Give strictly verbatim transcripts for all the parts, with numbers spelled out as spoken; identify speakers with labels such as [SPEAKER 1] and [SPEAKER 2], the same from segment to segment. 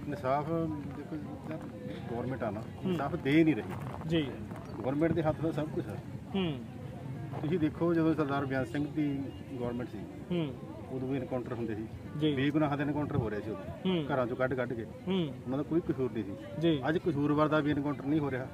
[SPEAKER 1] इंसाफ देखो गवर्नमेंट आना इंसाफ दे नहीं रही
[SPEAKER 2] जी,
[SPEAKER 1] गवर्नमेंट के हੱਥ ਦਾ सब कुछ है। ਤੁਸੀਂ ਦੇਖੋ ਜਦੋਂ ਸਰਦਾਰ ਬਿਆਨ ਸਿੰਘ ਦੀ ਗਵਰਨਮੈਂਟ ਸੀ ਉਦੋਂ ਵੀ ਐਨਕਾਊਂਟਰ ਹੁੰਦੇ ਸੀ, ਬੇਗੁਨਾਹਾਂ ਦੇ ਐਨਕਾਊਂਟਰ ਹੋ ਰਹੇ ਸੀ ਉਦੋਂ ਘਰਾਂ ਚੋਂ ਕੱਢ ਕੱਢ ਕੇ, ਉਹਨਾਂ ਦਾ ਕੋਈ ਕਸੂਰ ਨਹੀਂ ਸੀ। ਅੱਜ ਕਸੂਰਵਾਰ ਦਾ ਵੀ ਐਨਕਾਊਂਟਰ ਨਹੀਂ ਹੋ ਰਿਹਾ।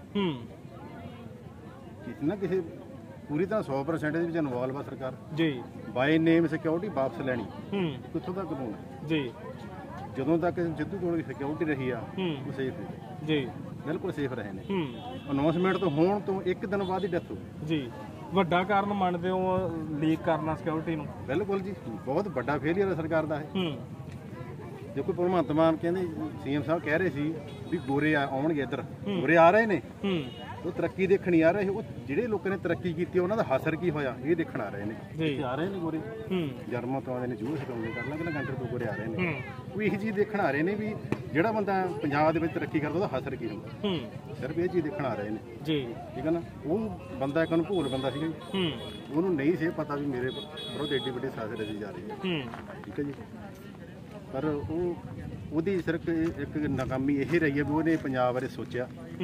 [SPEAKER 1] ਕਿਸੇ ਨਾ ਕਿਸੇ ਪੂਰੀ ਤਰ੍ਹਾਂ ਸੌ ਪਰਸੈਂਟ ਦੇ ਵਿੱਚ ਇਨਵੋਲਵ ਆ ਸਰਕਾਰ ਜੀ। ਬਾਈ ਨੇਮ ਸਿਕਿਉਰਿਟੀ ਵਾਪਸ ਲੈਣੀ ਕਿੱਥੋਂ ਦਾ ਕਾਨੂੰਨ ਹੈ ਜੀ। ਜਦੋਂ ਤੱਕ ਸਿੱਧੂ ਕੋਲ ਸਿਕਿਉਰਿਟੀ ਰਹੀ ਆ ਉਹ ਸੇਫ ਹੈ ਜੀ, ਬਿਲਕੁਲ ਸੇਫ ਰਹੇ ਨੇ। ਅਨਾਉਂਸਮੈਂਟ ਤੋਂ ਹੋਣ ਤੋਂ ਇੱਕ ਦਿਨ ਬਾਅਦ ਹੀ ਡੈਥ ਹੋ ਜੀ। ਵੱਡਾ ਕਾਰਨ ਮੰਨਦੇ ਹੋ ਲੀਕ ਕਰਨਾ ਸਿਕਿਉਰਿਟੀ ਨੂੰ? ਬਿਲਕੁਲ ਜੀ, ਬਹੁਤ ਵੱਡਾ ਫੇਲੀਅਰ ਹੈ ਸਰਕਾਰ ਦਾ ਇਹ। ਦੇਖੋ ਭਗਵੰਤ ਮਾਨ ਕਹਿੰਦੇ, ਸੀਐਮ ਸਾਹਿਬ ਕਹਿ ਰਹੇ ਸੀ ਵੀ ਗੋਰੇ ਆਉਣਗੇ ਇੱਧਰ, ਗੋਰੇ ਆ ਰਹੇ ਨੇ, ਉਹ ਤਰੱਕੀ ਦੇਖਣ ਆ ਰਹੇ। ਉਹ ਜਿਹੜੇ ਲੋਕਾਂ ਨੇ ਤਰੱਕੀ ਕੀਤੀ ਉਹਨਾਂ ਦਾ ਹਾਸਰ ਕੀ ਹੋਇਆ ਇਹ ਦੇਖਣ ਆ ਰਹੇ ਨੇ। ਆ ਰਹੇ ਨੇ ਗੋਰੇ, ਜਰਮਨ ਤੋਂ ਆਉਂਦੇ ਨੇ, ਜੂਸ ਸਿਖਾਉਂਦੇ ਕਰ ਲਾਂਗੇ ਨਾ ਕੰਟਰੀ ਤੋਂ ਗੋਰੇ ਆ ਰਹੇ ਨੇ। ਉਹ ਇਹੀ ਚੀਜ਼ ਦੇਖਣ ਆ ਰਹੇ ਨੇ ਵੀ ਜਿਹੜਾ ਬੰਦਾ ਪੰਜਾਬ ਦੇ ਵਿੱਚ ਤਰੱਕੀ ਕਰਦਾ ਉਹਦਾ ਹਾਸਰ ਕੀ ਹੁੰਦਾ। ਸਿਰਫ ਇਹ ਚੀਜ਼ ਦੇਖਣ ਆ ਰਹੇ ਨੇ ਜੀ, ਠੀਕ ਹੈ ਨਾ। ਉਹ ਬੰਦਾ ਇੱਕ ਅਨੁਭੂਲ ਬੰਦਾ ਸੀਗਾ ਜੀ, ਉਹਨੂੰ ਨਹੀਂ ਸੀ ਪਤਾ ਵੀ ਮੇਰੇ ਵਿਰੁੱਧ ਏਡੀ ਵੱਡੀ ਸਾਜ਼ਿਸ਼ ਰਚੀ ਜਾ ਰਹੀ ਹੈ, ਠੀਕ ਹੈ ਜੀ। ਪਰ ਉਹ ਉਹਦੀ ਸਿਰਫ ਇੱਕ ਨਾਕਾਮੀ ਇਹ ਰਹੀ ਹੈ ਵੀ ਉਹਨੇ ਪੰਜਾਬ ਬਾਰੇ ਸੋਚਿਆ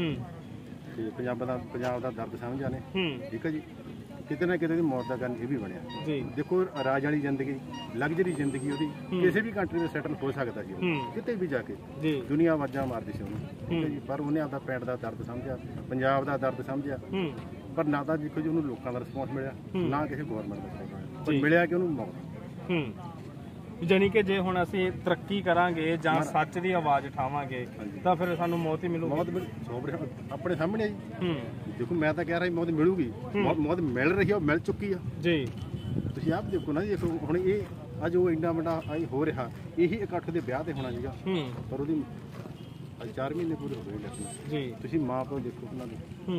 [SPEAKER 1] ਤੇ ਪੰਜਾਬ ਦਾ ਪੰਜਾਬ ਦਾ ਦਰਦ ਸਮਝਿਆ ਨੇ, ਠੀਕ ਹੈ ਜੀ। ਕਿਤੇ ਨਾ ਕਿਤੇ ਉਹਦੀ ਮੌਤ ਦਾ ਕਾਰਨ ਇਹ ਵੀ ਬਣਿਆ ਜੀ। ਦੇਖੋ ਰਾਜ ਵਾਲੀ ਜ਼ਿੰਦਗੀ, ਲਗਜ਼ਰੀ ਜ਼ਿੰਦਗੀ ਉਹਦੀ ਕਿਸੇ ਵੀ ਕੰਟਰੀ ਵਿੱਚ ਸੈਟਲ ਹੋ ਸਕਦਾ ਸੀ, ਕਿਤੇ ਵੀ ਜਾ ਕੇ ਦੁਨੀਆ ਆਵਾਜ਼ਾਂ ਮਾਰਦੀ ਸੀ ਉਹਨੂੰ, ਠੀਕ ਹੈ ਜੀ। ਪਰ ਉਹਨੇ ਆਪਦਾ ਪਿੰਡ ਦਾ ਦਰਦ ਸਮਝਿਆ, ਪੰਜਾਬ ਦਾ ਦਰਦ ਸਮਝਿਆ। ਪਰ ਨਾ ਤਾਂ ਦੇਖੋ ਜੀ ਉਹਨੂੰ ਲੋਕਾਂ ਦਾ ਰਿਸਪੌਂਸ ਮਿਲਿਆ, ਨਾ ਕਿਸੇ ਗੌਰਮੈਂਟ ਦਾ ਰਿਸਪੌਂਸ ਮਿਲਿਆ, ਪਰ ਮਿਲਿਆ ਕਿ ਉਹਨੂੰ ਮੌਤ। ਜਾਨੀ ਕਿ ਜੇ ਹੁਣ ਅਸੀਂ ਤਰੱਕੀ ਕਰਾਂਗੇ ਜਾਂ ਸੱਚ ਦੀ ਆਵਾਜ਼ ਉਠਾਵਾਂਗੇ ਤਾਂ ਫਿਰ ਸਾਨੂੰ ਮੌਤ ਹੀ ਮਿਲੂਗੀ। ਮੌਤ ਆਪਣੇ ਸਾਹਮਣੇ ਜੀ। ਦੇਖੋ ਮੈਂ ਤਾਂ ਕਹਿ ਰਿਹਾ ਮੌਤ ਮਿਲੂਗੀ, ਮੌਤ ਮਿਲ ਰਹੀ ਆ, ਮਿਲ ਚੁੱਕੀ ਆ ਜੀ। ਤੁਸੀਂ ਆਪ ਦੇਖੋ ਨਾ ਜੀ, ਦੇਖੋ ਹੁਣ ਇਹ ਅੱਜ ਉਹ ਇੰਨਾ ਵੱਡਾ ਹੋ ਰਿਹਾ, ਇਹੀ ਇਕੱਠ ਦੇ ਵਿਆਹ ਤੇ ਹੋਣਾ ਸੀਗਾ, ਪਰ ਉਹਦੀ ਅੱਜ ਚਾਰ ਮਹੀਨੇ ਪੂਰੇ ਹੋ ਗਏ ਜੀ। ਤੁਸੀਂ ਮਾਂ ਪਿਓ ਦੇਖੋ ਉਹਨਾਂ ਦੇ,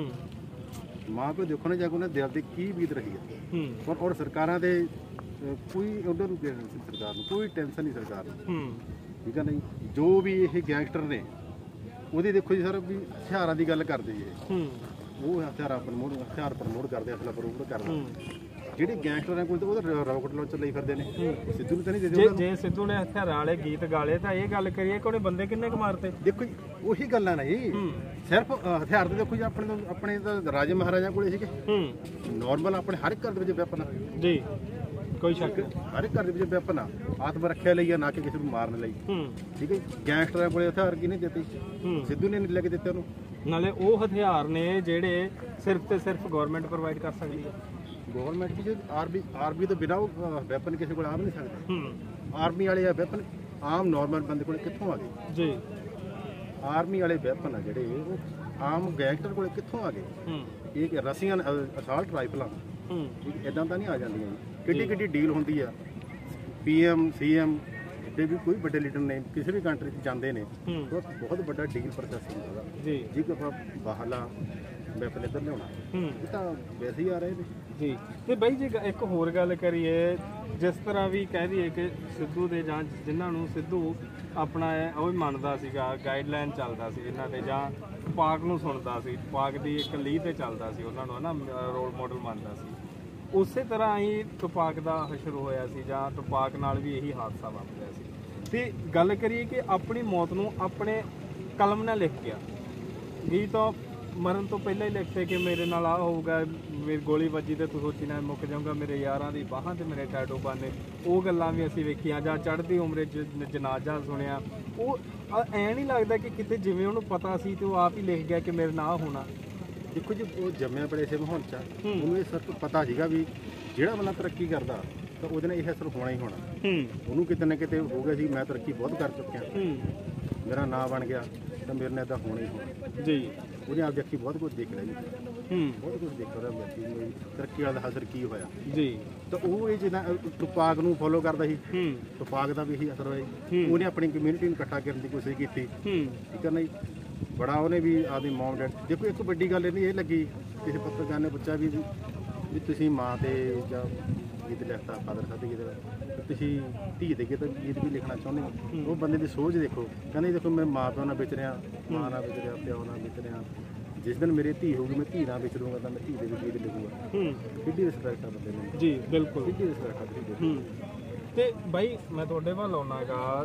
[SPEAKER 1] ਮਾਂ ਪਿਓ ਦੇਖੋ ਨਾ ਜਾ ਕੇ ਉਹਨਾਂ ਦਿਲ ਤੇ ਕੀ ਬੀਤ ਰਹੀ ਹੈ। ਔਰ ਸਰਕਾਰਾਂ ਦੇ ਕੋਈ ਉਧਰ ਨੂੰ ਸਰਕਾਰ ਨੂੰ ਕੋਈ ਟੈਨਸ਼ਨ ਨਹੀਂ ਸਰਕਾਰ ਨੂੰ, ਠੀਕ ਹੈ ਨਹੀਂ। ਜੋ ਵੀ ਇਹ ਗੈਂਗਸਟਰ ਨੇ ਉਹਦੀ ਦੇਖੋ ਜੀ ਸਰ ਵੀ ਹਥਿਆਰਾਂ ਦੀ ਗੱਲ ਕਰਦੇ ਜੀ, ਉਹ ਹਥਿਆਰਾਂ ਪ੍ਰਮੋਟ ਹਥਿਆਰ ਪ੍ਰਮੋਟ ਕਰਦੇ, ਅਸਲਾ ਪ੍ਰਮੋਟ ਕਰਦੇ। ਜਿਹੜੇ ਗੈਂਗਸਟਰਾਂ ਕੋਲ ਉਹਦਾ ਰਾਕਟ ਲਾਂਚਰ ਲਈ ਫਿਰਦੇ ਨੇ, ਸਿੱਧੂ ਨੂੰ ਤਾਂ ਨਹੀਂ ਦੇ। ਜੇ ਸਿੱਧੂ ਨੇ ਹਥਿਆਰਾਂ ਵਾਲੇ ਗੀਤ ਗਾਲੇ ਤਾਂ ਇਹ ਗੱਲ ਕਰੀਏ ਕਿ ਉਹਨੇ ਬੰਦੇ ਕਿੰਨੇ ਕੁ ਮਾਰਤੇ। ਦੇਖੋ ਜੀ ਉਹੀ ਗੱਲਾਂ ਨੇ ਜੀ, ਸਿਰਫ ਹਥਿਆਰ ਤੇ ਦੇਖੋ ਜੀ ਆਪਣੇ ਆਪਣੇ ਤਾਂ ਰਾਜੇ ਮਹਾਰਾਜਾ ਕੋਲੇ ਸੀਗੇ, ਨੋਰਮਲ ਆਪਣੇ ਹਰ ਇੱਕ ਘਰ ਦੇ ਵਿੱਚ ਵੈਪਨ ਜੀ, ਕੋਈ ਸ਼ੱਕ ਹਰ ਇੱਕ ਘਰ ਦੇ ਵਿੱਚ ਵੈਪਨ ਆ, ਆਤਮ ਰੱਖਿਆ ਲਈ ਆ, ਨਾ ਕਿ ਕਿਸੇ ਨੂੰ ਮਾਰਨ ਲਈ, ਠੀਕ ਹੈ। ਗੈਂਗਸਟਰਾਂ ਕੋਲੇ ਹਥਿਆਰ ਕਿਹਨੇ ਦਿੱਤੇ? ਸਿੱਧੂ ਨੇ ਨਹੀਂ ਲੈ ਕੇ ਦਿੱਤੇ ਉਹਨੂੰ। ਨਾਲੇ ਉਹ ਹਥਿਆਰ ਨੇ ਜਿਹੜੇ ਸਿਰਫ ਤੇ ਸਿਰਫ ਗਵਰਨਮੈਂਟ ਪ੍ਰੋਵਾਈਡ ਕਰ ਸਕਦੀ ਹੈ। ਗਵਰਨਮੈਂਟ ਵੀ ਆਰਮੀ ਆਰਮੀ ਤੋਂ ਬਿਨਾਂ ਉਹ ਵੈਪਨ ਕਿਸੇ ਕੋਲ ਆ ਵੀ ਨਹੀਂ ਸਕਦੇ। ਆਰਮੀ ਵਾਲੇ ਆ ਵੈਪਨ ਆਮ ਨੋਰਮਲ ਬੰਦੇ ਕੋਲ ਕਿੱਥੋਂ ਆ ਗਏ ਜੀ? ਆਰਮੀ ਵਾਲੇ ਵੈਪਨ ਆ ਜਿਹੜੇ ਉਹ ਆਮ ਗੈਂਗਸਟਰ ਕੋਲ ਕਿੱਥੋਂ ਆ ਗਏ? ਇਹ ਰਸ਼ੀਅਨ ਅਸਾਲਟ ਰਾਈਫਲਾਂ ਇਦਾਂ ਤਾਂ ਨਹੀਂ ਆ ਜਾਂਦੀਆਂ ਜੀ। ਕਿੱਡੀ ਕਿੱਡੀ ਡੀਲ ਹੁੰਦੀ ਆ, ਪੀ ਐਮ ਸੀ ਐਮ ਦੇ ਵੀ ਕੋਈ ਵੱਡੇ ਲੀਡਰ ਨੇ ਕਿਸੇ ਵੀ ਕੰਟਰੀ 'ਚ ਜਾਂਦੇ ਨੇ, ਬਹੁਤ ਵੱਡਾ ਡੀਲ ਪ੍ਰੋਸੈਸ ਹੁੰਦਾ ਜੀ। ਜੇ ਕੋਈ ਆਪਾਂ ਬਾਹਰਲਾ ਵੈਪਨ ਇੱਧਰ ਲਿਆਉਣਾ ਇਹ ਤਾਂ ਵੈਸੇ ਹੀ ਆ ਰਹੇ ਨੇ ਜੀ। ਤੇ ਬਾਈ ਜੀ ਇੱਕ ਹੋਰ ਗੱਲ ਕਰੀਏ, ਜਿਸ ਤਰ੍ਹਾਂ ਵੀ ਕਹਿ ਦਈਏ ਕਿ ਸਿੱਧੂ ਦੇ ਜਾਂ ਜਿਨ੍ਹਾਂ ਨੂੰ ਸਿੱਧੂ ਆਪਣਾ ਉਹ ਵੀ ਮੰਨਦਾ ਸੀਗਾ, ਗਾਈਡਲਾਈਨ ਚੱਲਦਾ ਸੀ ਇਹਨਾਂ ਤੇ, ਜਾਂ ਪਾਕ ਨੂੰ ਸੁਣਦਾ ਸੀ, ਪਾਕ ਦੀ ਇੱਕ ਲੀਹ ਤੇ ਚੱਲਦਾ ਸੀ, ਉਹਨਾਂ ਨੂੰ ਹੈ ਨਾ ਰੋਲ ਮਾਡਲ ਮੰਨਦਾ ਸੀ। ਉਸੇ ਤਰ੍ਹਾਂ ਹੀ ਤੁਪਾਕ ਦਾ ਹਸ਼ਰ ਹੋਇਆ ਸੀ, ਜਾਂ ਤੁਪਾਕ ਨਾਲ ਵੀ ਇਹੀ ਹਾਦਸਾ ਵਾਪਰਿਆ ਸੀ। ਤੇ ਗੱਲ ਕਰੀਏ ਕਿ ਆਪਣੀ ਮੌਤ ਨੂੰ ਆਪਣੇ ਕਲਮ ਨਾਲ ਲਿਖ ਗਿਆ, ਗੀਤ ਮਰਨ ਤੋਂ ਪਹਿਲਾਂ ਹੀ ਲਿਖਤੇ ਕਿ ਮੇਰੇ ਨਾਲ ਆਹ ਹੋਊਗਾ, ਮੇਰੀ ਗੋਲੀ ਵੱਜੀ ਤੇ ਤੂੰ ਸੋਚੀ ਨਾ ਮੁੱਕ ਜਾਊਗਾ, ਮੇਰੇ ਯਾਰਾਂ ਦੀ ਬਾਹਾਂ ਤੇ ਮੇਰੇ ਟੈਟੂ ਬਾਨੇ। ਉਹ ਗੱਲਾਂ ਵੀ ਅਸੀਂ ਵੇਖੀਆਂ, ਜਾਂ ਚੜ੍ਹਦੀ ਉਮਰੇ ਜਨਾਜ਼ਾ ਸੁਣਿਆ। ਉਹ ਐਂ ਨਹੀਂ ਲੱਗਦਾ ਕਿ ਕਿਤੇ ਜਿਵੇਂ ਉਹਨੂੰ ਪਤਾ ਸੀ ਤੇ ਉਹ ਆਪ ਹੀ ਲਿਖ ਗਿਆ ਕਿ ਮੇਰੇ ਨਾਲ ਹੋਣਾ। ਦੇਖੋ ਜੀ ਉਹ ਜੰਮਿਆ ਬੜੇ ਸੇ ਮਾਹੌਲ 'ਚ, ਉਹਨੂੰ ਇਹ ਸਭ ਪਤਾ ਸੀਗਾ ਵੀ ਜਿਹੜਾ ਬੰਦਾ ਤਰੱਕੀ ਕਰਦਾ ਤਾਂ ਉਹਦੇ ਨਾਲ ਇਹ ਅਸਰ ਹੋਣਾ ਹੀ ਹੋਣਾ। ਉਹਨੂੰ ਕਿਤੇ ਨਾ ਕਿਤੇ ਹੋ ਗਿਆ ਸੀ ਮੈਂ ਤਰੱਕੀ ਬਹੁਤ ਕਰ ਚੁੱਕਿਆ, ਮੇਰਾ ਨਾਂ ਬਣ ਗਿਆ ਤਾਂ ਮੇਰੇ ਨਾਲ ਇੱਦਾਂ ਹੋਣਾ ਹੀ ਹੋਣਾ ਜੀ। ਉਹਨੇ ਆਪ ਦੇਖੀ ਬਹੁਤ ਕੁਝ ਦੇਖ ਲਿਆ ਜੀ, ਬਹੁਤ ਕੁਝ ਦੇਖ ਰਿਹਾ ਵਿਅਕਤੀ ਤਰੱਕੀ ਵਾਲਾ ਅਸਰ ਕੀ ਹੋਇਆ ਜੀ। ਤਾਂ ਉਹ ਇਹ ਜਿੱਦਾਂ ਤੁਪਾਕ ਨੂੰ ਫੋਲੋ ਕਰਦਾ ਸੀ, ਤੁਪਾਕ ਦਾ ਵੀ ਇਹੀ ਅਸਰ ਹੋਇਆ। ਉਹਨੇ ਆਪਣੀ ਕਮਿਊਨਿਟੀ ਨੂੰ ਇਕੱਠਾ ਕਰਨ ਦੀ ਕੋਸ਼ਿਸ਼ ਕੀਤੀ, ਠੀਕ ਹੈ ਨਾ ਜੀ। ਬੜਾ ਉਹਨੇ ਵੀ ਆਪਦੀ ਮੌਮ ਡੈਡ, ਦੇਖੋ ਇੱਕ ਵੱਡੀ ਗੱਲ ਇਹਨੀ ਇਹ ਲੱਗੀ, ਕਿਸੇ ਪੱਤਰਕਾਰ ਨੇ ਪੁੱਛਿਆ ਵੀ ਵੀ ਤੁਸੀਂ ਮਾਂ ਤੇ ਜਾਂ ਗੀਤ ਲਿਖਤਾ ਫਾਦਰ ਸਾਹਿਬ ਦੇ ਗੀਤ, ਤੁਸੀਂ ਧੀ ਦੇ ਗੀਤ ਗੀਤ ਵੀ ਲਿਖਣਾ ਚਾਹੁੰਦੇ ਹੋ। ਉਹ ਬੰਦੇ ਦੀ ਸੋਚ ਦੇਖੋ, ਕਹਿੰਦੇ ਦੇਖੋ ਮੈਂ ਮਾਂ ਪਿਓ ਨਾਲ ਵਿਚ ਰਿਹਾ, ਮਾਂ ਨਾਲ ਵਿਚ ਰਿਹਾ, ਪਿਓ ਨਾਲ ਵਿਚ ਰਿਹਾ, ਜਿਸ ਦਿਨ ਮੇਰੀ ਧੀ ਹੋਊਗੀ ਮੈਂ ਧੀ ਨਾਲ ਵਿਚ ਲੂੰਗਾ ਤਾਂ ਮੈਂ ਧੀ ਦੇ ਵੀ ਗੀਤ ਲਿਖੂੰਗਾ। ਕਿੱਡੀ ਰਿਸਪੈਕਟ ਆ ਬੰਦੇ ਨੂੰ ਜੀ, ਬਿਲਕੁਲ ਕਿੱਡੀ ਰਿਸਪੈਕਟ ਆ। ਤੇ ਬਾਈ ਮੈਂ ਤੁਹਾਡੇ ਵੱਲ ਆਉਣਾ ਗਾ,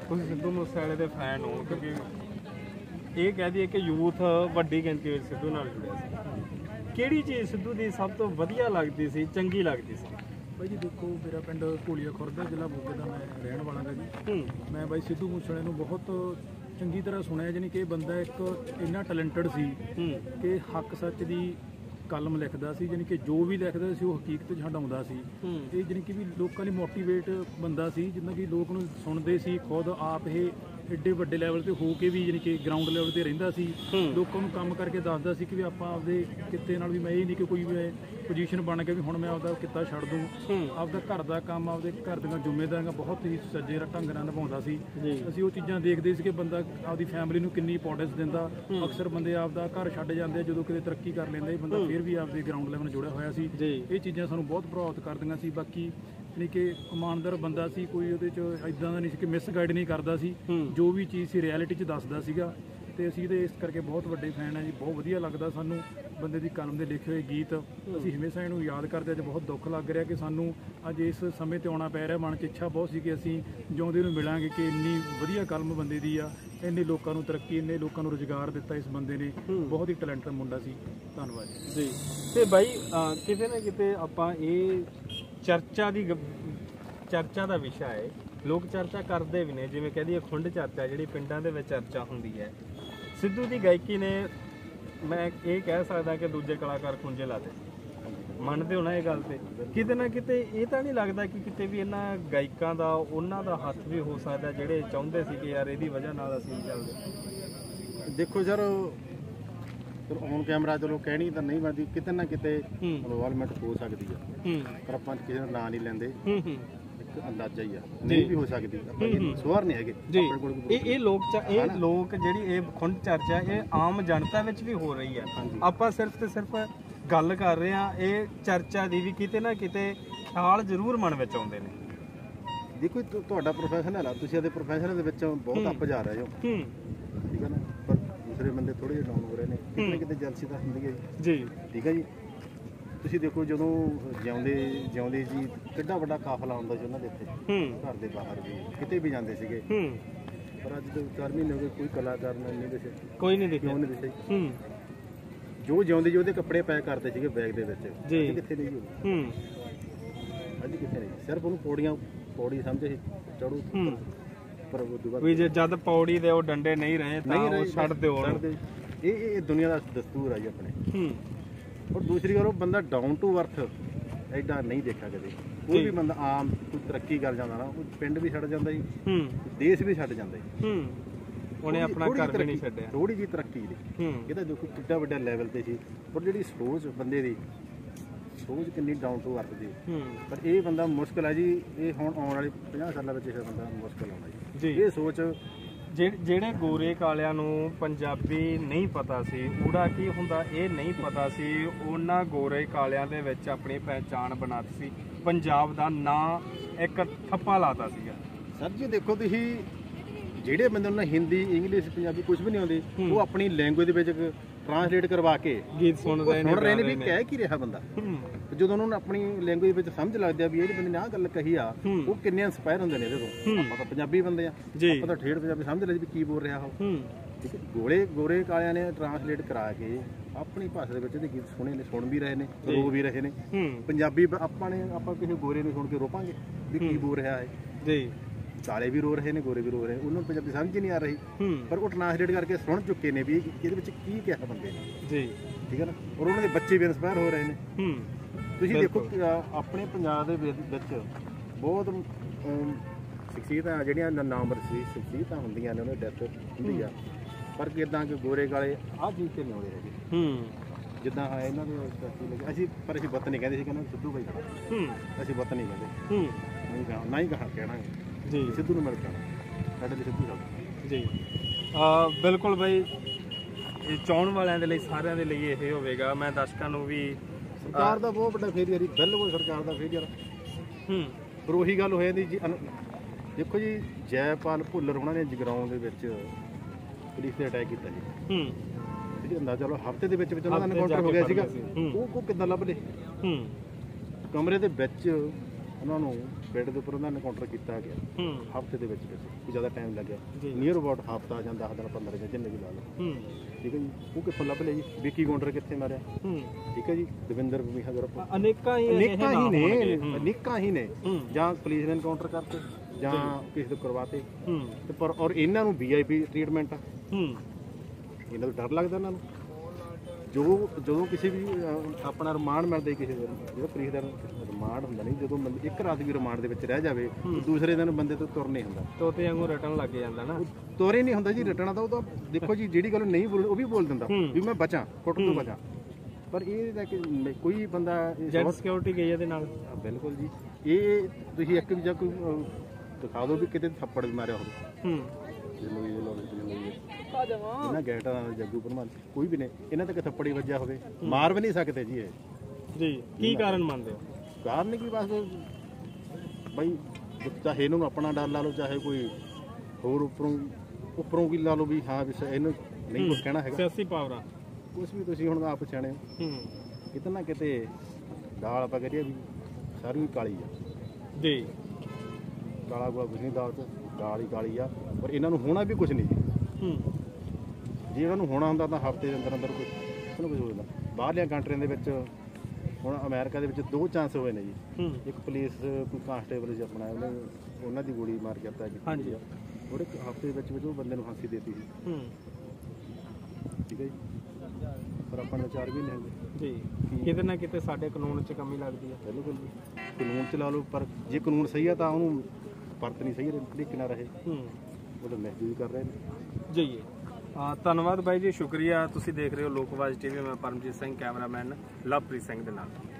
[SPEAKER 2] ਤੁਸੀਂ ਸਿੱਧੂ ਮੂਸੇਵਾਲੇ ਦੇ ਫੈਨ ਹੋ, ਕਿਉਂਕਿ ਇਹ ਕਹਿ ਦਈਏ ਕਿ ਯੂਥ ਵੱਡੀ ਗਿਣਤੀ ਵਿੱਚ ਸਿੱਧੂ ਨਾਲ ਜੁੜਿਆ ਸੀ, ਕਿਹੜੀ ਚੀਜ਼ ਸਿੱਧੂ ਦੀ ਸਭ ਤੋਂ ਵਧੀਆ ਲੱਗਦੀ ਸੀ, ਚੰਗੀ ਲੱਗਦੀ ਸੀ?
[SPEAKER 3] ਬਾਈ ਜੀ ਦੇਖੋ, ਮੇਰਾ ਪਿੰਡ ਘੋਲੀਆ ਖੁਰਦ ਦਾ, ਜ਼ਿਲ੍ਹਾ ਮੋਗੇ ਦਾ ਮੈਂ ਰਹਿਣ ਵਾਲਾ ਗਾ ਜੀ। ਮੈਂ ਬਾਈ ਸਿੱਧੂ ਮੂਸੇਵਾਲੇ ਨੂੰ ਬਹੁਤ ਚੰਗੀ ਤਰ੍ਹਾਂ ਸੁਣਿਆ, ਜਾਣੀ ਕਿ ਇਹ ਬੰਦਾ ਇੱਕ ਇੰਨਾ ਟੈਲੈਂਟਡ ਸੀ ਕਿ ਹੱਕ ਸੱਚ ਦੀ ਕਲਮ ਲਿਖਦਾ ਸੀ, ਜਾਣੀ ਕਿ ਜੋ ਵੀ ਲਿਖਦਾ ਸੀ ਉਹ ਹਕੀਕਤ 'ਚ ਹਟਾਉਂਦਾ ਸੀ। ਇਹ ਜਾਣੀ ਕਿ ਵੀ ਲੋਕਾਂ ਲਈ ਮੋਟੀਵੇਟ ਬੰਦਾ ਸੀ, ਜਿੱਦਾਂ ਕਿ ਲੋਕ ਨੂੰ ਸੁਣਦੇ ਸੀ, ਖੁਦ ਆਪ ਇਹ ਐਡੇ ਵੱਡੇ ਲੈਵਲ ਤੇ ਹੋ ਕੇ ਵੀ ਜਾਣੀ ਕਿ ਗਰਾਊਂਡ ਲੈਵਲ ਤੇ ਰਹਿੰਦਾ ਸੀ, ਲੋਕਾਂ ਨੂੰ ਕੰਮ ਕਰਕੇ ਦੱਸਦਾ ਸੀ ਕਿ ਵੀ ਆਪਾਂ ਆਪਦੇ ਕਿੱਤੇ ਨਾਲ ਵੀ, ਮੈਂ ਇਹ ਨਹੀਂ ਕਿ ਕੋਈ ਪੋਜੀਸ਼ਨ ਬਣ ਕੇ ਵੀ ਹੁਣ ਮੈਂ ਆਪਦਾ ਕਿੱਤਾ ਛੱਡ ਦੂੰ, ਆਪਦਾ ਘਰ ਦਾ ਕੰਮ, ਆਪਦੇ ਘਰ ਦੀਆਂ ਜ਼ਿੰਮੇਵਾਰੀਆਂ ਬਹੁਤ ਹੀ ਸੱਜੇ ਢੰਗ ਨਾਲ ਨਿਭਾਉਂਦਾ ਸੀ। ਅਸੀਂ ਉਹ ਚੀਜ਼ਾਂ ਦੇਖਦੇ ਸੀ ਕਿ ਬੰਦਾ ਆਪਦੀ ਫੈਮਿਲੀ ਨੂੰ ਕਿੰਨੀ ਇੰਪੋਰਟੈਂਸ ਦਿੰਦਾ। ਅਕਸਰ ਬੰਦੇ ਆਪਦਾ ਘਰ ਛੱਡ ਜਾਂਦੇ ਜਦੋਂ ਕਿਤੇ ਤਰੱਕੀ ਕਰ ਲੈਂਦੇ, ਬੰਦਾ ਫਿਰ ਵੀ ਆਪਦੇ ਗਰਾਊਂਡ ਲੈਵਲ ਨਾਲ ਜੁੜਿਆ ਹੋਇਆ ਸੀ। ਇਹ ਚੀਜ਼ਾਂ ਸਾਨੂੰ ਬਹੁਤ ਪ੍ਰਭਾਵਿਤ ਕਰਦੀਆਂ ਸੀ। ਬਾਕੀ ਯਾਨੀ ਕਿ ਇਮਾਨਦਾਰ ਬੰਦਾ ਸੀ, ਕੋਈ ਉਹਦੇ 'ਚ ਇੱਦਾਂ ਦਾ ਨਹੀਂ ਸੀ ਕਿ ਮਿਸਗਾਈਡ ਨਹੀਂ ਕਰਦਾ ਸੀ, ਜੋ ਵੀ ਚੀਜ਼ ਸੀ ਰਿਐਲਿਟੀ 'ਚ ਦੱਸਦਾ ਸੀਗਾ। ਤੇ ਅਸੀਂ ਇਹਦੇ ਇਸ ਕਰਕੇ ਬਹੁਤ ਵੱਡੇ ਫੈਨ ਹਾਂ ਜੀ, ਬਹੁਤ ਵਧੀਆ ਲੱਗਦਾ ਸਾਨੂੰ ਬੰਦੇ ਦੀ ਕਲਮ ਦੇ ਲਿਖੇ ਹੋਏ ਗੀਤ। ਅਸੀਂ ਹਮੇਸ਼ਾ ਇਹਨੂੰ ਯਾਦ ਕਰਦੇ। ਅੱਜ ਬਹੁਤ ਦੁੱਖ ਲੱਗ ਰਿਹਾ ਕਿ ਸਾਨੂੰ ਅੱਜ ਇਸ ਸਮੇਂ ਤੇ ਆਉਣਾ ਪੈ ਰਿਹਾ। ਮਨ 'ਚ ਇੱਛਾ ਬਹੁਤ ਸੀ ਕਿ ਅਸੀਂ ਜਿਉਂਦੇ ਨੂੰ ਮਿਲਾਂਗੇ, ਕਿ ਇੰਨੀ ਵਧੀਆ ਕਲਮ ਬੰਦੇ ਦੀ ਆ, ਇੰਨੇ ਲੋਕਾਂ ਨੂੰ ਤਰੱਕੀ, ਇੰਨੇ ਲੋਕਾਂ ਨੂੰ ਰੁਜ਼ਗਾਰ ਦਿੱਤਾ ਇਸ ਬੰਦੇ ਨੇ। ਬਹੁਤ ਹੀ ਟੈਲੈਂਟਡ ਮੁੰਡਾ ਸੀ। ਧੰਨਵਾਦ
[SPEAKER 2] ਜੀ। ਤੇ ਬਾਈ ਕਿਤੇ ਨਾ ਕਿਤੇ ਆਪਾਂ ਇਹ ਚਰਚਾ ਦੀ ਚਰਚਾ ਦਾ ਵਿਸ਼ਾ ਹੈ, ਲੋਕ ਚਰਚਾ ਕਰਦੇ ਵੀ ਨੇ, ਜਿਵੇਂ ਕਹਿ ਦਈਏ ਖੁੰਡ ਚਰਚਾ ਜਿਹੜੀ ਪਿੰਡਾਂ ਦੇ ਵਿੱਚ ਚਰਚਾ ਹੁੰਦੀ ਹੈ। ਸਿੱਧੂ ਦੀ ਗਾਇਕੀ ਨੇ, ਮੈਂ ਇਹ ਕਹਿ ਸਕਦਾ ਕਿ ਦੂਜੇ ਕਲਾਕਾਰ ਖੁੰਝੇ ਲਾ ਦੇ। ਮੰਨਦੇ ਹੋ ਨਾ ਇਹ ਗੱਲ? ਤੇ ਕਿਤੇ ਨਾ ਕਿਤੇ ਇਹ ਤਾਂ ਨਹੀਂ ਲੱਗਦਾ ਕਿ ਕਿਤੇ ਵੀ ਇਹਨਾਂ ਗਾਇਕਾਂ ਦਾ, ਉਹਨਾਂ ਦਾ ਹੱਥ ਵੀ ਹੋ ਸਕਦਾ ਜਿਹੜੇ ਚਾਹੁੰਦੇ ਸੀ ਕਿ ਯਾਰ ਇਹਦੀ ਵਜ੍ਹਾ ਨਾਲ ਅਸੀਂ ਚੱਲਦੇ?
[SPEAKER 1] ਦੇਖੋ ਸਰ, ਔਨ ਕੈਮਰਾ ਚਲੋ ਕਹਿਣੀ ਤਾਂ ਨਹੀਂ ਬਣਦੀ, ਕਿਤੇ ਨਾ ਕਿਤੇ ਇਨਵੋਲਵਮੈਂਟ ਹੋ ਸਕਦੀ ਆ, ਪਰ ਆਪਾਂ ਕਿਸੇ ਦਾ ਨਾਂ ਨਹੀਂ ਲੈਂਦੇ, ਇੱਕ ਅੰਦਾਜ਼ਾ ਹੀ ਆ, ਨਹੀਂ ਵੀ ਹੋ ਸਕਦੀ, ਆਪਾਂ ਸਵਾਰ ਨਹੀਂ ਹੈਗੇ ਆਪਣੇ ਕੋਲ।
[SPEAKER 2] ਇਹ ਇਹ ਲੋਕ ਇਹ ਲੋਕ ਜਿਹੜੀ ਇਹ ਖੁੰਡ ਚਰਚਾ ਇਹ ਆਮ ਜਨਤਾ ਵਿੱਚ ਵੀ ਹੋ ਰਹੀ ਹੈ। ਆਪਾਂ ਸਿਰਫ ਤੇ ਸਿਰਫ ਗੱਲ ਕਰ ਰਹੇ ਹਾਂ ਇਹ ਚਰਚਾ ਦੀ, ਵੀ ਕਿਤੇ ਨਾ ਕਿਤੇ ਖਿਆਲ ਜ਼ਰੂਰ ਮਨ ਵਿੱਚ ਆਉਂਦੇ ਨੇ।
[SPEAKER 1] ਦੇਖੋ ਤੁਹਾਡਾ ਪ੍ਰੋਫੈਸ਼ਨਲ ਆ, ਤੁਸੀਂ ਇਹਦੇ ਪ੍ਰੋਫੈਸ਼ਨਲ ਦੇ ਵਿੱਚ ਬਹੁਤ ਅੱਪ ਜਾ ਰਹੇ ਹੋ, ਠੀਕ ਹੈ ਨਾ, ਪਰ ਦੂਸਰੇ ਬੰਦੇ ਥੋੜੇ ਜਿਹੇ ਡਾਊਨ ਹੋ ਰਹੇ ਨੇ, ਕਿਤੇ ਨਾ ਕਿਤੇ ਜਲਸੀ ਤਾਂ ਹੁੰਦੀ ਹੈ ਜੀ, ਠੀਕ ਹੈ ਜੀ। ਤੁਸੀਂ ਦੇਖੋ ਜਦੋਂ ਜਿਉਂਦੇ ਜਿਉਂਦੇ ਜੀ ਕਿੱਡਾ ਵੱਡਾ ਕਾਫਲਾ ਹੁੰਦਾ ਸੀ ਉਹਨਾਂ ਦੇ ਇੱਥੇ, ਘਰ ਦੇ ਬਾਹਰ ਵੀ ਕਿਤੇ ਵੀ ਜਾਂਦੇ ਸੀਗੇ, ਪਰ ਅੱਜ ਤੋਂ ਚਾਰ ਮਹੀਨੇ ਹੋ ਗਏ ਕੋਈ ਕਲਾਕਾਰ ਨਹੀਂ ਦਿਸੇ, ਕੋਈ ਨਹੀਂ ਦਿਖਿਆ, ਨਹੀਂ ਦਿਸੇ। ਜੋ ਜਿਉਂਦੇ ਜੀ ਉਹਦੇ ਕੱਪੜੇ ਪੈਕ ਕਰਦੇ ਸੀਗੇ ਬੈਗ ਦੇ ਵਿੱਚ, ਅੱਜ ਕਿੱਥੇ ਨਹੀਂ ਜੀ, ਅੱਜ ਕਿੱਥੇ ਨਹੀਂ। ਸਿਰਫ ਉਹਨੂੰ ਪੌੜੀਆਂ ਪੌੜੀ ਸਮਝੇ ਚੜੂ, ਪਰ ਉਹ ਦੁਬਾਰਾ
[SPEAKER 2] ਜਦ ਪੌੜੀ ਦੇ ਉਹ ਡੰਡੇ ਨਹੀਂ ਰਹੇ ਤਾਂ ਉਹ ਛੱਡ ਦਿਓ।
[SPEAKER 1] ਇਹ ਇਹ ਦੁਨੀਆ ਦਾ ਦਸਤੂਰ ਆ ਜੀ ਆਪਣੇ। ਔਰ ਦੂਸਰੀ ਗੱਲ, ਉਹ ਬੰਦਾ ਡਾਊਨ ਟੂ ਅਰਥ ਐਡਾ ਨਹੀਂ ਦੇਖਿਆ ਕਦੇ। ਕੋਈ ਵੀ ਬੰਦਾ ਆਮ ਕੋਈ ਤਰੱਕੀ ਕਰ ਜਾਂਦਾ ਨਾ, ਉਹ ਪਿੰਡ ਵੀ ਛੱਡ ਜਾਂਦਾ ਜੀ, ਦੇਸ਼ ਵੀ ਛੱਡ ਜਾਂਦਾ ਜੀ, ਉਹਨੇ ਆਪਣਾ ਘਰ ਵੀ ਨਹੀਂ ਛੱਡਿਆ। ਥੋੜੀ ਜਿਹੀ ਤਰੱਕੀ ਦੀ ਇਹਦਾ ਦੇਖੋ ਕਿੱਡਾ ਵੱਡਾ ਲੈਵਲ ਤੇ ਸੀ, ਪਰ ਜਿਹੜੀ ਸੋਚ ਬੰਦੇ ਦੀ, ਸੋਚ ਕਿੰਨੀ ਡਾਊਨ ਟੂ ਅਰਥ ਦੀ। ਪਰ ਇਹ ਬੰਦਾ ਮੁਸ਼ਕਿਲ ਹੈ ਜੀ, ਇਹ ਹੁਣ ਆਉਣ ਵਾਲੇ ਪੰਜਾਹ ਸਾਲਾਂ ਵਿੱਚ ਇਹ ਬੰਦਾ ਮੁਸ਼ਕਿਲ ਆਉਣਾ ਜੀ। ਇਹ ਸੋਚ
[SPEAKER 2] ਜਿਹੜੇ ਗੋਰੇ ਕਾਲਿਆਂ ਨੂੰ ਪੰਜਾਬੀ ਨਹੀਂ ਪਤਾ ਸੀ, ਊੜਾ ਕੀ ਹੁੰਦਾ ਇਹ ਨਹੀਂ ਪਤਾ ਸੀ, ਉਹਨਾਂ ਗੋਰੇ ਕਾਲਿਆਂ ਦੇ ਵਿੱਚ ਆਪਣੀ ਪਹਿਚਾਣ ਬਣਾਤੀ ਸੀ, ਪੰਜਾਬ ਦਾ ਨਾਂ ਇੱਕ ਥੱਪਾ ਲਾਤਾ ਸੀਗਾ।
[SPEAKER 1] ਸਰ ਜੀ ਦੇਖੋ ਤੁਸੀਂ, ਜਿਹੜੇ ਬੰਦੇ ਨੂੰ ਹਿੰਦੀ, ਇੰਗਲਿਸ਼, ਪੰਜਾਬੀ ਕੁਝ ਵੀ ਨਹੀਂ ਆਉਂਦੀ, ਉਹ ਆਪਣੀ ਲੈਂਗੁਏਜ ਦੇ ਵਿੱਚ ਟ੍ਰਾਂਸਲੇਟ ਕਰਵਾ ਕੇ ਗੀਤ ਸੁਣ ਰਹੇ ਨੇ ਵੀ ਕਹਿ ਕੀ ਰਿਹਾ ਬੰਦਾ। ਜਦੋਂ ਉਹਨਾਂ ਨੂੰ ਆਪਣੀ ਲੈਂਗੁਏਜ ਵਿੱਚ ਸਮਝ ਲੱਗਦੀ ਆ ਵੀ ਇਹ ਬੰਦੇ ਨੇ ਆਹ ਗੱਲ ਕਹੀ ਆ, ਉਹ ਕਿੰਨੇ ਇੰਸਪਾਇਰ ਹੁੰਦੇ ਨੇ ਇਹਦੇ ਤੋਂ। ਆਪਾਂ ਤਾਂ ਪੰਜਾਬੀ ਬੰਦੇ ਆ, ਆਪਾਂ ਤਾਂ ਠੇਠ ਪੰਜਾਬੀ ਸਮਝ ਲੈ ਵੀ ਕੀ ਬੋਲ ਰਿਹਾ ਉਹ, ਠੀਕ ਹੈ। ਗੋਲੇ ਗੋਰੇ ਕਾਲਿਆਂ ਨੇ ਟ੍ਰਾਂਸਲੇਟ ਕਰਾ ਕੇ ਆਪਣੀ ਭਾਸ਼ਾ ਦੇ ਵਿੱਚ ਇਹਦੇ ਗੀਤ ਸੁਣੇ ਨੇ, ਸੁਣ ਵੀ ਰਹੇ ਨੇ, ਰੋ ਵੀ ਰਹੇ ਨੇ। ਪੰਜਾਬੀ ਆਪਾਂ ਨੇ ਆਪਾਂ ਕਿਸੇ ਗੋਰੇ ਨੂੰ ਸੁਣ ਕੇ ਰੋਪਾਂਗੇ ਵੀ ਕੀ ਬੋਲ ਰਿਹਾ ਹੈ ਜੀ। ਕਾਲੇ ਵੀ ਰੋ ਰਹੇ ਨੇ, ਗੋਰੇ ਵੀ ਰੋ ਰਹੇ, ਉਹਨਾਂ ਨੂੰ ਪੰਜਾਬੀ ਸਮਝ ਨਹੀਂ ਆ ਰਹੀ, ਪਰ ਉਹ ਟ੍ਰਾਂਸਲੇਟ ਕਰਕੇ ਸੁਣ ਚੁੱਕੇ ਨੇ ਵੀ ਇਹਦੇ ਵਿੱਚ ਕੀ ਕਿਹਾ ਬੰਦੇ ਨੇ ਜੀ, ਠੀਕ ਹੈ ਨਾ। ਔਰ ਉਹਨਾਂ ਦੇ ਬੱਚੇ ਵੀ ਇੰਸਪਾਇਰ ਹੋ ਰਹੇ ਨੇ। ਤੁਸੀਂ ਦੇਖੋ ਆਪਣੇ ਪੰਜਾਬ ਦੇ ਵਿੱਚ ਬਹੁਤ ਸ਼ਖਸੀਅਤਾਂ ਜਿਹੜੀਆਂ ਨਾਮਵਰ ਸੀ ਸ਼ਖਸੀਅਤਾਂ ਹੁੰਦੀਆਂ ਨੇ, ਉਹਨਾਂ ਦੀ ਡੈਥ ਹੁੰਦੀ ਆ, ਪਰ ਕਿਦਾਂ ਕਿ ਗੋਰੇ ਕਾਲੇ ਆਹ ਚੀਜ਼ ਤੇ ਨਹੀਂ ਆਉਂਦੇ ਹੈਗੇ। ਜਿੱਦਾਂ ਹੈ ਇਹਨਾਂ ਦੇ ਅਸੀਂ, ਪਰ ਅਸੀਂ ਬੱਤ ਨਹੀਂ ਕਹਿੰਦੇ ਸੀ, ਕਹਿੰਦੇ ਸਿੱਧੂ ਬਾਈ ਖੜਾ, ਅਸੀਂ ਬੱਤ ਨਹੀਂ ਕਹਿੰਦੇ, ਨਹੀਂ ਕਹਾਂ ਨਾ ਹੀ ਕਹਾਂ ਕਹਿਣਾ ਜੀ, ਸਿੱਧੂ ਨੂੰ ਮਿਲ ਕੇ ਸਾਡੇ ਲਈ ਸਿੱਧੂ ਖੜਾ ਜੀ।
[SPEAKER 2] ਬਿਲਕੁਲ ਬਾਈ, ਇਹ ਚਾਹੁਣ ਵਾਲਿਆਂ ਦੇ ਲਈ, ਸਾਰਿਆਂ ਦੇ ਲਈ ਇਹ ਹੋਵੇਗਾ। ਮੈਂ ਦਰਸ਼ਕਾਂ ਨੂੰ ਵੀ,
[SPEAKER 1] ਸਰਕਾਰ ਦਾ ਬਹੁਤ ਵੱਡਾ ਫੇਲੀਅਰ ਹੀ, ਬਿਲਕੁਲ ਸਰਕਾਰ ਦਾ ਫੇਲੀਅਰ। ਪਰ ਉਹੀ ਗੱਲ ਹੋ ਜਾਂਦੀ ਜੀ, ਦੇਖੋ ਜੀ ਜੈਪਾਲ ਭੁੱਲਰ ਉਹਨਾਂ ਨੇ ਜਗਰਾਉਂ ਦੇ ਵਿੱਚ ਪੁਲਿਸ ਤੇ ਅਟੈਕ ਕੀਤਾ ਜੀ, ਠੀਕ ਹੈ। ਚਲੋ ਹਫ਼ਤੇ ਦੇ ਵਿੱਚ ਵਿੱਚ ਉਹਨਾਂ ਦਾ ਐਨਕਾਊਂਟਰ ਹੋ ਗਿਆ ਸੀਗਾ, ਉਹ ਕੋ ਕਿੱਦਾਂ ਲੱਭ ਲਏ? ਕਮਰੇ ਦੇ ਵਿੱਚ ਉਹਨਾਂ ਨੂੰ ਬੈੱਡ ਦੇ ਉੱਪਰ ਉਹਨਾਂ ਨੇ ਕਾਊਂਟਰ ਕੀਤਾ ਗਿਆ
[SPEAKER 2] ਹੂੰ
[SPEAKER 1] ਹਫ਼ਤੇ ਦੇ ਵਿੱਚ ਵਿੱਚ ਕੋਈ ਜ਼ਿਆਦਾ ਟਾਈਮ ਲੱਗਿਆ ਨੀਅਰ ਅਬਾਊਟ ਹਫ਼ਤਾ ਜਾਂ ਦਸ ਦਿਨ ਪੰਦਰਾਂ ਦਿਨ ਜਿੰਨੇ ਵੀ ਲਾ ਲਓ
[SPEAKER 2] ਹੂੰ
[SPEAKER 1] ਠੀਕ ਹੈ ਜੀ ਉਹ ਕਿੱਥੋਂ ਲੱਭ ਲਿਆ ਜੀ ਵਿੱਕੀ ਕਾਊਂਟਰ ਕਿੱਥੇ ਮਾਰਿਆ
[SPEAKER 2] ਹੂੰ
[SPEAKER 1] ਠੀਕ ਹੈ ਜੀ ਦਵਿੰਦਰ ਭੂਮੀ ਹਗਰ
[SPEAKER 2] ਅਨੇਕਾਂ ਹੀ
[SPEAKER 1] ਅਨੇਕਾਂ ਹੀ ਨੇ ਅਨੇਕਾਂ ਹੀ ਨੇ ਜਾਂ ਪੁਲਿਸ ਨੇ ਐਨਕਾਊਂਟਰ ਕਰਤੇ ਜਾਂ ਕਿਸੇ ਤੋਂ ਕਰਵਾਤੇ
[SPEAKER 2] ਹੂੰ
[SPEAKER 1] ਤੇ ਪਰ ਔਰ ਇਹਨਾਂ ਨੂੰ ਵੀ ਆਈ ਪੀ ਟ੍ਰੀਟਮੈਂਟ ਆ
[SPEAKER 2] ਹੂੰ
[SPEAKER 1] ਇਹਨਾਂ ਤੋਂ ਡਰ ਲੱਗਦਾ ਇਹਨਾਂ ਨੂੰ ਜੋ ਜਦੋਂ ਕਿਸੇ ਵੀ ਅਹ, ਆਪਣਾ ਰਿਮਾਂਡ ਮਿਲਦਾ ਕਿਸੇ ਦਿਨ ਜਿਹੜਾ ਪੁਲਿਸ ਦਾ ਰਿਮਾਂਡ ਹੁੰਦਾ ਨਹੀਂ ਜਦੋਂ ਬੰਦੇ ਇੱਕ ਰਾਤ ਵੀ ਰਿਮਾਂਡ ਦੇ ਵਿੱਚ ਰਹਿ ਜਾਵੇ ਤਾਂ ਦੂਸਰੇ ਦਿਨ ਬੰਦੇ ਤੋਂ ਤੁਰ ਨਹੀਂ ਹੁੰਦਾ
[SPEAKER 2] ਤੋਤੇ ਵਾਂਗੂ ਰਟਣ ਲੱਗ ਜਾਂਦਾ ਨਾ
[SPEAKER 1] ਤੁਰੇ ਨਹੀਂ ਹੁੰਦਾ ਜੀ ਰਟਣਾ ਤਾਂ ਉਹ ਤਾਂ ਦੇਖੋ ਜੀ ਜਿਹੜੀ ਗੱਲ ਨਹੀਂ ਬੋਲ ਉਹ ਵੀ ਬੋਲ ਦਿੰਦਾ ਵੀ ਮੈਂ ਬਚਾਂ ਕੁੱਟ ਤੋਂ ਬਚਾਂ ਪਰ ਇਹ ਤਾਂ ਕਿ ਮ- ਕੋਈ ਬੰਦਾ ਇਹ
[SPEAKER 2] ਜੈਡ
[SPEAKER 1] ਬਹੁਤ-
[SPEAKER 2] ਸਿਕਿਉਰਿਟੀ ਗਈ ਇਹਦੇ ਨਾਲ
[SPEAKER 1] ਹਾਂ, ਬਿਲਕੁਲ ਜੀ ਇਹ ਤੁਸੀਂ ਇੱਕ ਵੀ ਜਾਂ ਕੋਈ ਅਹ, ਦਿਖਾ ਦਿਓ ਵੀ ਕਿਤੇ ਥੱਪੜ ਵੀ ਮਾਰਿਆ ਹੋਵੇ
[SPEAKER 2] ਹੂੰ
[SPEAKER 1] ਜਿਹਨੂੰ ਇਹ ਲੋਕ ਜਿਹਨੂੰ ਇਹ ਇਹਨਾਂ ਗੈਟਾਂ ਜੱਗੂ ਪਰਮਾਨ ਕੋਈ ਵੀ ਨੇ ਇਹਨਾਂ ਤੇ ਥੱਪੜੀ ਵੱਜਿਆ ਹੋਵੇ ਮਾਰ ਵੀ ਨਹੀਂ ਸਕਦੇ ਜੀ ਇਹ
[SPEAKER 2] ਜੀ ਕੀ ਕਾਰਨ ਮੰਨਦੇ ਹੋ
[SPEAKER 1] ਕਾਰਨ ਕੀ ਬਸ ਬਈ ਚਾਹੇ ਇਹਨਾਂ ਨੂੰ ਆਪਣਾ ਡਰ ਲਾ ਲਓ ਚਾਹੇ ਕੋਈ ਹੋਰ ਉੱਪਰੋਂ ਉੱਪਰੋਂ ਕੀ ਲਾ ਲਓ ਵੀ ਹਾਂ ਵੀ ਸ- ਇਹਨੂੰ ਨਹੀਂ ਕੁਝ ਕਹਿਣਾ ਹੈਗਾ
[SPEAKER 2] ਸਿਆਸੀ ਪਾਵਰਾਂ
[SPEAKER 1] ਕੁਛ ਵੀ ਤੁਸੀਂ ਹੁਣ ਆਪ ਸਿਆਣੇ ਹੋ
[SPEAKER 2] ਹੂੰ
[SPEAKER 1] ਕਿਤੇ ਨਾ ਕਿਤੇ ਦਾਲ ਆਪਾਂ ਕਰੀਏ ਵੀ ਸਾਰੀ ਕਾਲੀ ਆ
[SPEAKER 2] ਜੀ
[SPEAKER 1] ਕਾਲਾ ਗੋਲਾ ਕੁਝ ਨਹੀਂ ਦਾਲ 'ਚ ਦਾਲ ਹੀ ਕਾਲੀ ਆ ਪਰ ਇਹਨਾਂ ਨੂੰ ਹੋਣਾ ਵੀ ਕੁਝ ਨਹੀਂ ਜੀ
[SPEAKER 2] ਹੂੰ
[SPEAKER 1] ਜੇ ਇਹਨਾਂ ਨੂੰ ਹੋਣਾ ਹੁੰਦਾ ਤਾਂ ਹਫ਼ਤੇ ਦੇ ਅੰਦਰ ਅੰਦਰ ਕੁਝ ਕੁਝ ਕੁਝ ਹੋ ਜਾਂਦਾ ਬਾਹਰਲੀਆਂ ਕੰਟਰੀਆਂ ਦੇ ਵਿੱਚ ਹੁਣ ਅਮਰੀਕਾ ਦੇ ਵਿੱਚ ਦੋ ਚਾਂਸ ਹੋਏ ਨੇ ਜੀ
[SPEAKER 2] ਹੂੰ
[SPEAKER 1] ਇੱਕ ਪੁਲਿਸ ਕੋਈ ਕਾਂਸਟੇਬਲ ਸੀ ਆਪਣਾ ਉਹਨੇ ਉਹਨਾਂ ਦੀ ਗੋਲੀ ਮਾਰ ਕੇ ਹੱਤਿਆ ਕੀਤੀ
[SPEAKER 2] ਹਾਂਜੀ।
[SPEAKER 1] ਆ ਉਹਦੇ ਹਫ਼ਤੇ ਦੇ ਵਿੱਚ ਵਿੱਚ ਉਹ ਬੰਦੇ ਨੂੰ ਫਾਂਸੀ ਦੇ ਦਿੱਤੀ ਸੀ
[SPEAKER 2] ਹੂੰ
[SPEAKER 1] ਠੀਕ ਹੈ ਜੀ ਪਰ ਆਪਾਂ ਨੂੰ ਚਾਰ ਵੀ ਨਹੀਂ ਹੈਗੇ
[SPEAKER 2] ਜੀ ਕਿਤੇ ਨਾ ਕਿਤੇ ਸਾਡੇ ਕਾਨੂੰਨ 'ਚ ਕਮੀ ਲੱਗਦੀ ਹੈ
[SPEAKER 1] ਬਿਲਕੁਲ ਜੀ ਕਾਨੂੰਨ ਚਲਾ ਲਓ ਪਰ ਜੇ ਕਾਨੂੰਨ ਸਹੀ ਆ ਤਾਂ ਉਹਨੂੰ ਵਰਤ ਨਹੀਂ ਸਹੀ ਤਰੀਕੇ ਨਾਲ ਰਹੇ
[SPEAKER 2] ਹੂੰ
[SPEAKER 1] ਉਹ ਤਾਂ ਮਿਸਯੂਜ਼ ਕਰ ਰਹੇ ਨੇ
[SPEAKER 2] ਜੀ ਆ ਧੰਨਵਾਦ ਬਾਈ ਜੀ ਸ਼ੁਕਰੀਆ ਤੁਸੀਂ ਦੇਖ ਰਹੇ ਹੋ ਲੋਕਵਾਜ ਟੀਵੀ ਮੈਂ ਪਰਮਜੀਤ ਸਿੰਘ ਕੈਮਰਾਮੈਨ ਲਵਪ੍ਰੀਤ ਸਿੰਘ ਦੇ ਨਾਲ